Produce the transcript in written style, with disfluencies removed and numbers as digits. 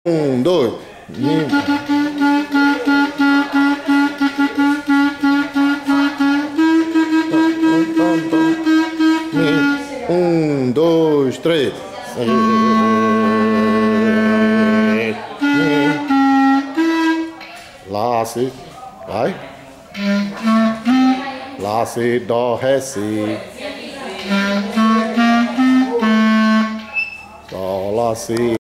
Um, dois. Um, dois, três. Lá, si. Vai. Lá, si, dó, ré, si. Dó, lá, si.